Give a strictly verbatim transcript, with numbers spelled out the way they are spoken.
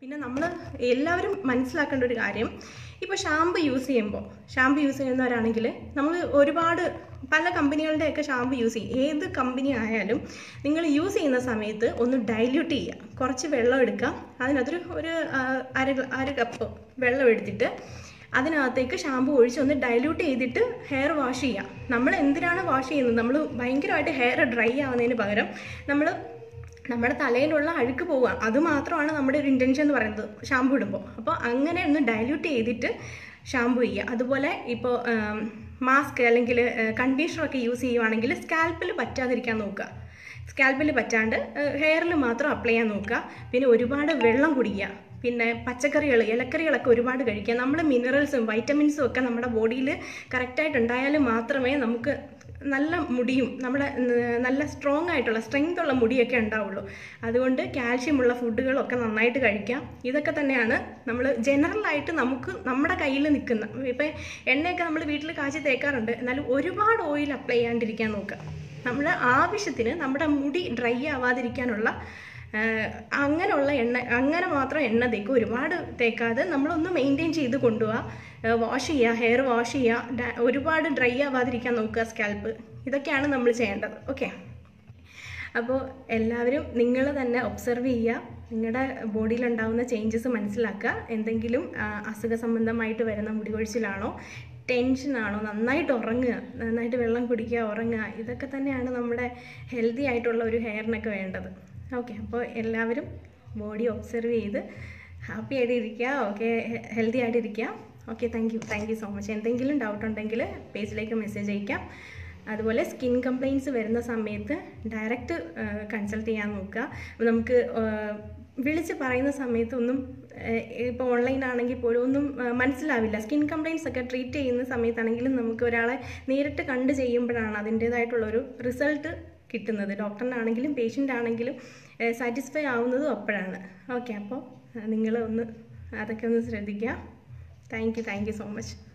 പിന്നെ നമ്മൾ എല്ലാവരും മനസ്സിലാക്കേണ്ട ഒരു കാര്യം, ഇപ്പോൾ ഷാമ്പു യൂസ് ചെയ്യുമ്പോൾ ഷാമ്പു യൂസ് ചെയ്യുന്നവരാണെങ്കിൽ നമ്മൾ ഒരുപാട് പല കമ്പനികളുടെയൊക്കെ ഷാമ്പു യൂസ് ചെയ്യും. ഏത് കമ്പനി ആയാലും നിങ്ങൾ യൂസ് ചെയ്യുന്ന സമയത്ത് ഒന്ന് ഡൈല്യൂട്ട് ചെയ്യുക. കുറച്ച് വെള്ളം എടുക്കുക, അതിനകത്തൊരു ഒരു അര അര കപ്പ് വെള്ളം എടുത്തിട്ട് അതിനകത്തേക്ക് ഷാമ്പു ഒഴിച്ച് ഒന്ന് ഡൈല്യൂട്ട് ചെയ്തിട്ട് ഹെയർ വാഷ് ചെയ്യുക. നമ്മൾ എന്തിനാണ് വാഷ് ചെയ്യുന്നത്? നമ്മൾ ഭയങ്കരമായിട്ട് ഹെയർ ഡ്രൈ ആവുന്നതിന് പകരം നമ്മൾ നമ്മുടെ തലയിലുള്ള അഴുക്ക് പോവുക, അത് മാത്രമാണ് നമ്മുടെ ഒരു ഇൻറ്റൻഷൻ എന്ന് പറയുന്നത് ഷാമ്പു ഇടുമ്പോൾ. അപ്പോൾ അങ്ങനെ ഒന്ന് ഡൈല്യൂട്ട് ചെയ്തിട്ട് ഷാമ്പു ചെയ്യുക. അതുപോലെ ഇപ്പോൾ മാസ്ക് അല്ലെങ്കിൽ കണ്ടീഷണറൊക്കെ യൂസ് ചെയ്യുവാണെങ്കിൽ സ്കാൽപ്പിൽ പറ്റാതിരിക്കാൻ നോക്കുക. സ്കാൽപ്പിൽ പറ്റാണ്ട് ഹെയറിൽ മാത്രം അപ്ലൈ ചെയ്യാൻ നോക്കുക. പിന്നെ ഒരുപാട് വെള്ളം കുടിക്കുക. പിന്നെ പച്ചക്കറികൾ, ഇലക്കറികളൊക്കെ ഒരുപാട് കഴിക്കുക. നമ്മൾ മിനറൽസും വൈറ്റമിൻസും ഒക്കെ നമ്മുടെ ബോഡിയിൽ കറക്റ്റായിട്ട് ഉണ്ടായാലും മാത്രമേ നമുക്ക് നല്ല മുടിയും നമ്മുടെ നല്ല സ്ട്രോങ് ആയിട്ടുള്ള സ്ട്രെങ്ത് ഉള്ള മുടിയൊക്കെ ഉണ്ടാവുള്ളൂ. അതുകൊണ്ട് കാൽഷ്യമുള്ള ഫുഡുകളൊക്കെ നന്നായിട്ട് കഴിക്കാം. ഇതൊക്കെ തന്നെയാണ് നമ്മൾ ജനറലായിട്ട് നമുക്ക് നമ്മുടെ കയ്യിൽ നിൽക്കുന്ന. ഇപ്പം എണ്ണയൊക്കെ നമ്മൾ വീട്ടിൽ കാച്ചി തേക്കാറുണ്ട്, എന്നാലും ഒരുപാട് ഓയിൽ അപ്ലൈ ചെയ്യാണ്ടിരിക്കാൻ നോക്കുക. നമ്മുടെ ആവശ്യത്തിന് നമ്മുടെ മുടി ഡ്രൈ ആവാതിരിക്കാനുള്ള അങ്ങനെയുള്ള എണ്ണ അങ്ങനെ മാത്രം എണ്ണ തേക്കുക. ഒരുപാട് തേക്കാതെ നമ്മളൊന്ന് മെയിൻറ്റെയിൻ ചെയ്ത് കൊണ്ടുപോവുക. വാഷ് ചെയ്യുക, ഹെയർ വാഷ് ചെയ്യുക, ഒരുപാട് ഡ്രൈ ആവാതിരിക്കാൻ നോക്കുക സ്കാൽപ്പ്. ഇതൊക്കെയാണ് നമ്മൾ ചെയ്യേണ്ടത്. ഓക്കെ, അപ്പോൾ എല്ലാവരും നിങ്ങൾ തന്നെ ഒബ്സർവ് ചെയ്യുക. നിങ്ങളുടെ ബോഡിയിലുണ്ടാകുന്ന ചേഞ്ചസ് മനസ്സിലാക്കുക. എന്തെങ്കിലും അസുഖ സംബന്ധമായിട്ട് വരുന്ന മുടി കൊഴിച്ചിലാണോ, ടെൻഷനാണോ, നന്നായിട്ട് ഉറങ്ങുക, നന്നായിട്ട് വെള്ളം കുടിക്കുക, ഉറങ്ങുക. ഇതൊക്കെ തന്നെയാണ് നമ്മുടെ ഹെൽത്തി ആയിട്ടുള്ള ഒരു ഹെയറിനൊക്കെ വേണ്ടത്. ഓക്കെ, അപ്പോൾ എല്ലാവരും ബോഡി ഒബ്സർവ് ചെയ്ത് ഹാപ്പി ആയിട്ടിരിക്കുക. ഓക്കെ, ഹെൽത്തി ആയിട്ടിരിക്കുക. Okay, thank you thank you so much. എന്തെങ്കിലും ഡൗട്ട് ഉണ്ടെങ്കിൽ പേജിലേക്ക് മെസ്സേജ് അയക്കാം. അതുപോലെ സ്കിൻ കംപ്ലയിൻറ്റ്സ് വരുന്ന സമയത്ത് ഡയറക്റ്റ് കൺസൾട്ട് ചെയ്യാൻ നോക്കുക. നമുക്ക് വിളിച്ച് പറയുന്ന സമയത്തൊന്നും ഇപ്പോൾ ഓൺലൈൻ ആണെങ്കിൽ പോലും ഒന്നും മനസ്സിലാവില്ല. സ്കിൻ കംപ്ലയിൻറ്റ്സ് ഒക്കെ ട്രീറ്റ് ചെയ്യുന്ന സമയത്താണെങ്കിലും നമുക്ക് ഒരാളെ നേരിട്ട് കണ്ട് ചെയ്യുമ്പോഴാണ് അതിൻ്റേതായിട്ടുള്ളൊരു റിസൾട്ട് കിട്ടുന്നത്. ഡോക്ടറിനാണെങ്കിലും പേഷ്യൻ്റ് ആണെങ്കിലും സാറ്റിസ്ഫൈ ആവുന്നതും അപ്പോഴാണ്. ഓക്കെ, അപ്പോൾ നിങ്ങൾ ഒന്ന് അതൊക്കെ ഒന്ന് ശ്രദ്ധിക്കുക. Thank you thank you so much.